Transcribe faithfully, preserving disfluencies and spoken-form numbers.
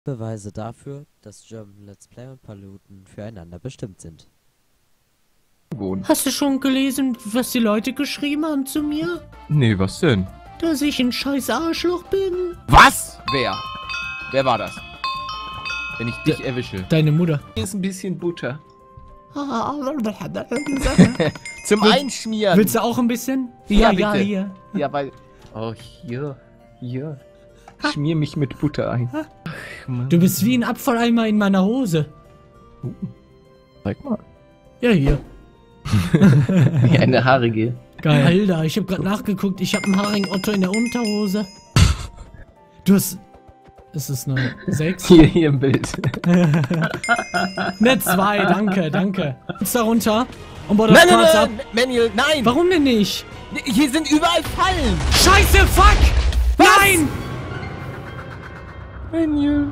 Beweise dafür, dass German Let's Play und Paluten füreinander bestimmt sind. Hast du schon gelesen, was die Leute geschrieben haben zu mir? Nee, was denn? Dass ich ein scheiß Arschloch bin? Was? Wer? Wer war das? Wenn ich dich De erwische. Deine Mutter. Hier ist ein bisschen Butter. Zum Will- Einschmieren. Willst du auch ein bisschen? Ja, Ja, ja, bitte. hier. Ja, weil... Oh, hier. Hier. Ich schmier mich mit Butter ein. Ach, Mann. Du bist wie ein Abfalleimer in meiner Hose. Zeig mal. Ja, hier. Wie eine haarige. Geil. Alter, ich hab grad nachgeguckt. Ich hab einen haarigen Otto in der Unterhose. Du hast... Ist es eine sechs? Hier, hier im Bild. Ne, zwei, danke, danke. Jetzt da runter und bau das Nein, nein, Parts ab. nein, Manuel, nein! Warum denn nicht? Hier sind überall Fallen! Scheiße, fuck! Nein! Menü.